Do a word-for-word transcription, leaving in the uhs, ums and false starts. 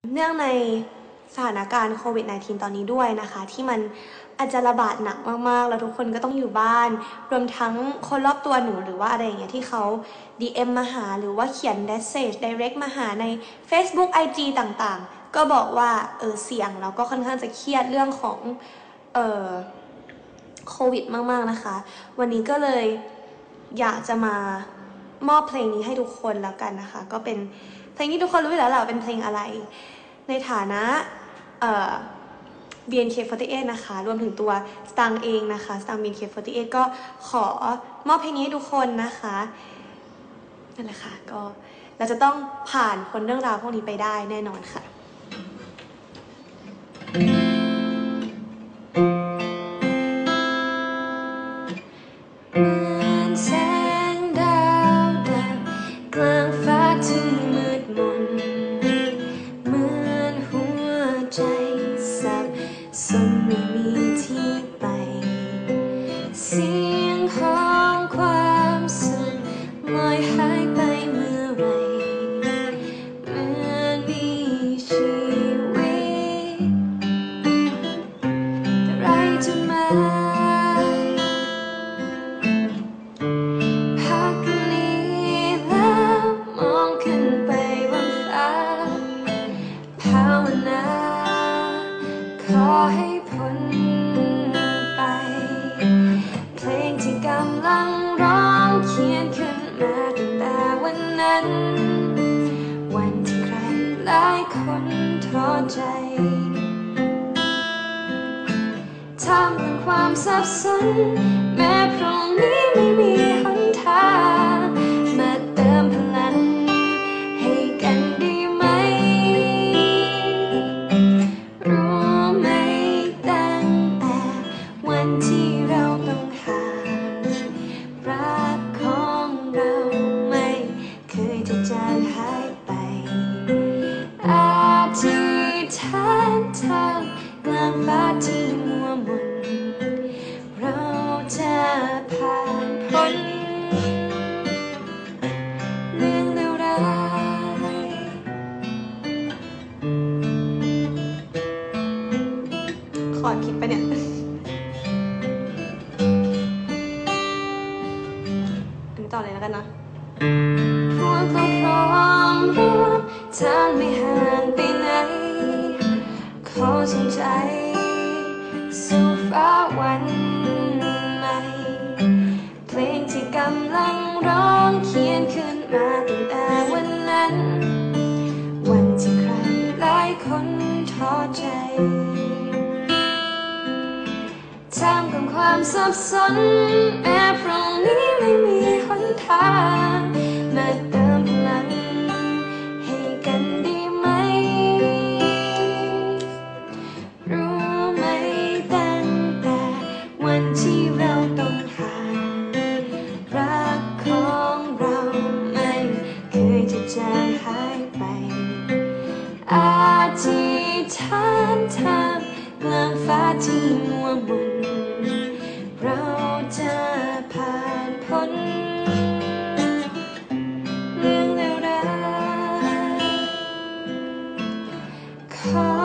เนื่องในสถานการณ์โควิด สิบเก้า ตอนนี้ด้วยนะคะที่มันอาจจะระบาดหนักมากๆแล้วทุกคนก็ต้องอยู่บ้านรวมทั้งคนรอบตัวหนูหรือว่าอะไรอย่างเงี้ยที่เขา ดี เอ็ม มาหาหรือว่าเขียน message direct มาหาใน Facebook ไอ จี ต่างๆก็บอกว่าเออเสี่ยงแล้วก็ค่อนข้างจะเครียดเรื่องของเอ่อโควิดมากๆนะคะวันนี้ก็เลยอยากจะมามอบเพลงนี้ให้ทุกคนแล้วกันนะคะก็เป็นเพลงที่ทุกคนรู้อยู่แล้วแหละเป็นเพลงอะไรในฐานะเอ่อ บี เอ็น เค สี่สิบแปด นะคะรวมถึงตัวสตางค์เองนะคะสตางค์ บี เอ็น เค สี่สิบแปด ก็ขอมอบเพลงนี้ให้ทุกคนนะคะนั่นแหละค่ะก็เราจะต้องผ่านพ้นเรื่องราวพวกนี้ไปได้แน่นอนค่ะเหมือนแสงดาวดับกลางฟ้าที่มืดมนเหมือนหัวใจสับสนไม่มีที่ไปเสียงของความสุขลอยหายไปเมื่อไรเหมือนมีชีวิตแต่ไรจะมาพักนี้แล้วมองขึ้นไปบนฟ้าภาวนาขอให้พ้นไปเพลงที่กำลังร้องเขียนขึ้นมาตั้งแต่วันนั้นวันที่ใครหลายคนท้อใจท่ามกลางความสับสนแม้พรุ่งนี้ไม่มีหนทางมาเติมพลังให้กันดีไหมรู้ไหมตั้งแต่วันที่เราต้องห่างรักของเราไม่เคยจะจางหายไปอธิษฐานท่ามกลางฟ้าที่มัวมนเราจะผ่านพ้นเรื่องเลวร้ายขอผิดปะเนี่ยอันนี้ต่อเลยแล้วกันนะพวกเราพร้อมร่วมทางไม่ห่างไปไหนขอส่งใจสู่ฟ้าวันใหม่เพลงที่กำลังร้องเขียนขึ้นมาตั้งแต่วันนั้นวันที่ใครหลายคนท้อใจท่ามกลางความสับสนแม้พรุ่งนี้ไม่มีหนทางมาเติมพลังให้กันดีไหมรู้ไหมตั้งแต่วันที่เราต้องห่างรักของเราไม่เคยจะจางหายไปอธิษฐานท่ามกลางฟ้าที่มัวมนเราจะผ่านพ้นเรื่องเลวร้ายขอ